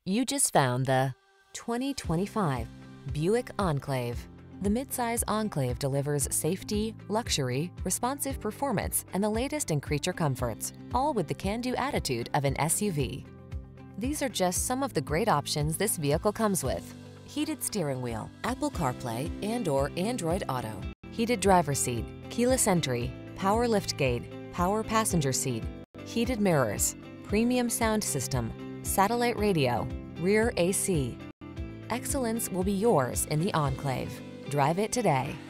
You just found the 2025 Buick Enclave. The midsize Enclave delivers safety, luxury, responsive performance, and the latest in creature comforts, all with the can-do attitude of an SUV. These are just some of the great options this vehicle comes with: heated steering wheel, Apple CarPlay and/or Android Auto, heated driver's seat, keyless entry, power liftgate, power passenger seat, heated mirrors, premium sound system, satellite radio, rear AC. Excellence will be yours in the Enclave. Drive it today.